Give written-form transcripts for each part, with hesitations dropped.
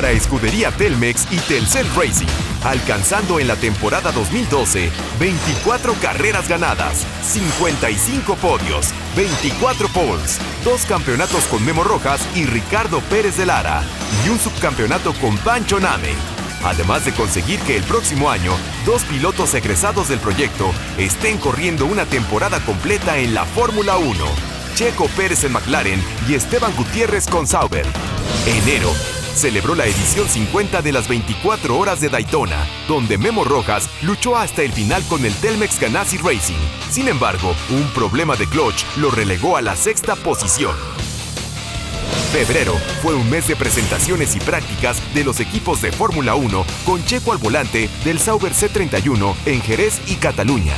para Escudería Telmex y Telcel Racing, alcanzando en la temporada 2012 24 carreras ganadas, 55 podios, 24 poles, 2 campeonatos con Memo Rojas y Ricardo Pérez de Lara, y un subcampeonato con Pancho Name. Además de conseguir que el próximo año 2 pilotos egresados del proyecto estén corriendo una temporada completa en la Fórmula 1. Checo Pérez en McLaren y Esteban Gutiérrez con Sauber. Enero celebró la edición 50 de las 24 horas de Daytona, donde Memo Rojas luchó hasta el final con el Telmex Ganassi Racing. Sin embargo, un problema de clutch lo relegó a la 6ª posición. Febrero fue un mes de presentaciones y prácticas de los equipos de Fórmula 1 con Checo al volante del Sauber C31 en Jerez y Cataluña.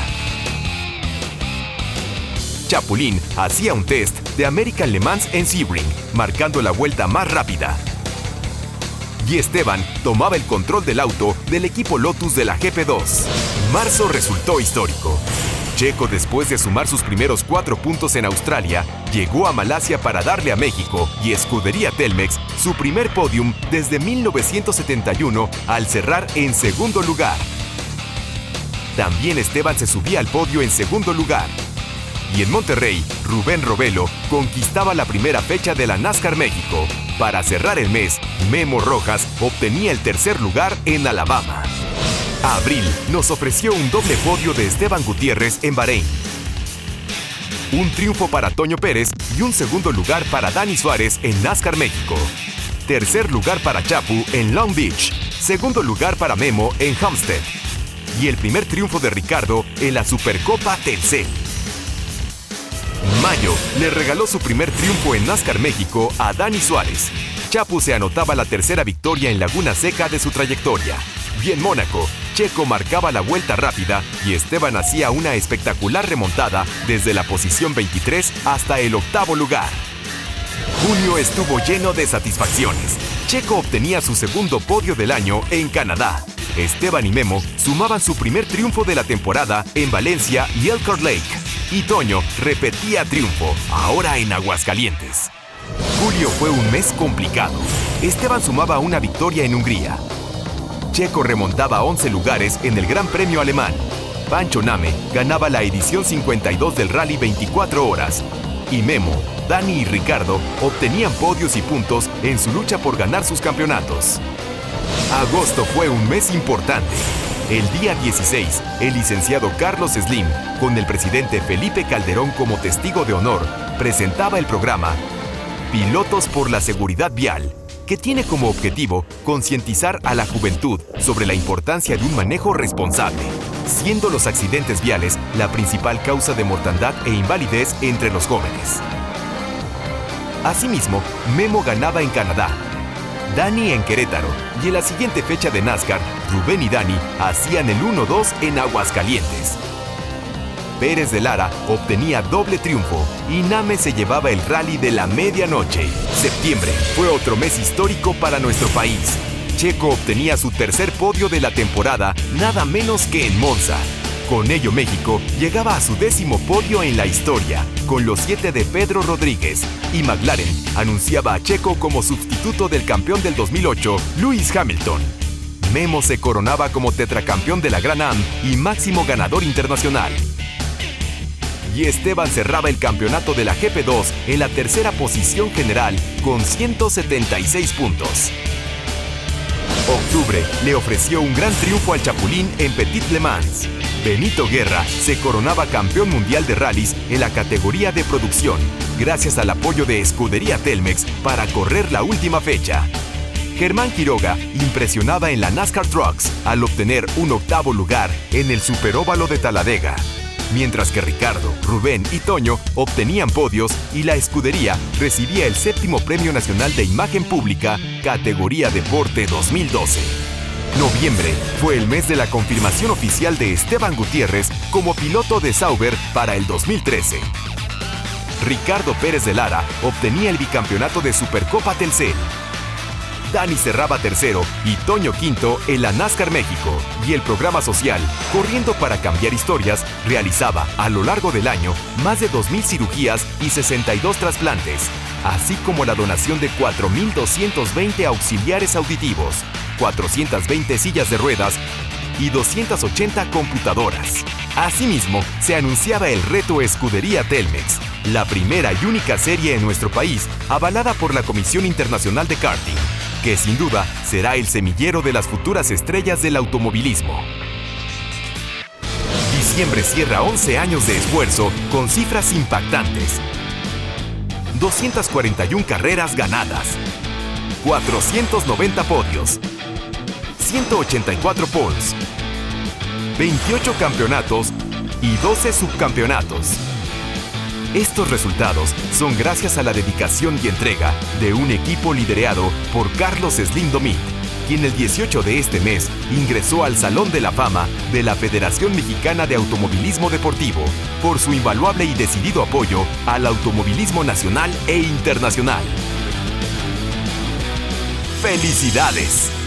Chapulín hacía un test de American Le Mans en Sebring, marcando la vuelta más rápida. Y Esteban tomaba el control del auto del equipo Lotus de la GP2. Marzo resultó histórico. Checo, después de sumar sus primeros 4 puntos en Australia, llegó a Malasia para darle a México y Escudería Telmex su primer podium desde 1971 al cerrar en segundo lugar. También Esteban se subía al podio en segundo lugar. Y en Monterrey, Rubén Robelo conquistaba la primera fecha de la NASCAR México. Para cerrar el mes, Memo Rojas obtenía el tercer lugar en Alabama. Abril nos ofreció un doble podio de Esteban Gutiérrez en Bahrein. Un triunfo para Toño Pérez y un segundo lugar para Dani Suárez en NASCAR México. Tercer lugar para Chapu en Long Beach. Segundo lugar para Memo en Homestead. Y el primer triunfo de Ricardo en la Supercopa Telcel. Mayo le regaló su primer triunfo en NASCAR México a Dani Suárez. Chapu se anotaba la tercera victoria en Laguna Seca de su trayectoria. Y en Mónaco, Checo marcaba la vuelta rápida y Esteban hacía una espectacular remontada desde la posición 23 hasta el 8º lugar. Junio estuvo lleno de satisfacciones. Checo obtenía su segundo podio del año en Canadá. Esteban y Memo sumaban su primer triunfo de la temporada en Valencia y Elkhart Lake. Y Toño repetía triunfo, ahora en Aguascalientes. Julio fue un mes complicado. Esteban sumaba una victoria en Hungría. Checo remontaba 11 lugares en el Gran Premio Alemán. Pancho Name ganaba la edición 52 del Rally 24 horas. Y Memo, Dani y Ricardo obtenían podios y puntos en su lucha por ganar sus campeonatos. Agosto fue un mes importante. El día 16, el licenciado Carlos Slim, con el presidente Felipe Calderón como testigo de honor, presentaba el programa Pilotos por la Seguridad Vial, que tiene como objetivo concientizar a la juventud sobre la importancia de un manejo responsable, siendo los accidentes viales la principal causa de mortandad e invalidez entre los jóvenes. Asimismo, Memo ganaba en Canadá, Dani en Querétaro, y en la siguiente fecha de NASCAR, Rubén y Dani hacían el 1-2 en Aguascalientes. Pérez de Lara obtenía doble triunfo y Name se llevaba el rally de la medianoche. Septiembre fue otro mes histórico para nuestro país. Checo obtenía su tercer podio de la temporada, nada menos que en Monza. Con ello, México llegaba a su 10º podio en la historia, con los 7 de Pedro Rodríguez, y McLaren anunciaba a Checo como sustituto del campeón del 2008, Lewis Hamilton. Memo se coronaba como tetracampeón de la Gran Am y máximo ganador internacional. Y Esteban cerraba el campeonato de la GP2 en la tercera posición general con 176 puntos. Octubre le ofreció un gran triunfo al Chapulín en Petit Le Mans. Benito Guerra se coronaba campeón mundial de rallies en la categoría de producción, gracias al apoyo de Escudería Telmex para correr la última fecha. Germán Quiroga impresionaba en la NASCAR Trucks al obtener un 8º lugar en el Superóvalo de Talladega, mientras que Ricardo, Rubén y Toño obtenían podios y la escudería recibía el 7º Premio Nacional de Imagen Pública, categoría Deporte 2012. Noviembre fue el mes de la confirmación oficial de Esteban Gutiérrez como piloto de Sauber para el 2013. Ricardo Pérez de Lara obtenía el bicampeonato de Supercopa Telcel. Dani cerraba tercero y Toño quinto en la NASCAR México. Y el programa social, Corriendo para Cambiar Historias, realizaba a lo largo del año más de 2,000 cirugías y 62 trasplantes, así como la donación de 4,220 auxiliares auditivos, 420 sillas de ruedas y 280 computadoras. Asimismo, se anunciaba el reto Escudería Telmex, la primera y única serie en nuestro país avalada por la Comisión Internacional de Karting, que sin duda será el semillero de las futuras estrellas del automovilismo. Diciembre cierra 11 años de esfuerzo con cifras impactantes. 241 carreras ganadas, 490 podios, 184 poles, 28 campeonatos y 12 subcampeonatos. Estos resultados son gracias a la dedicación y entrega de un equipo liderado por Carlos Slim Domit, quien el 18 de este mes ingresó al Salón de la Fama de la Federación Mexicana de Automovilismo Deportivo por su invaluable y decidido apoyo al automovilismo nacional e internacional. ¡Felicidades!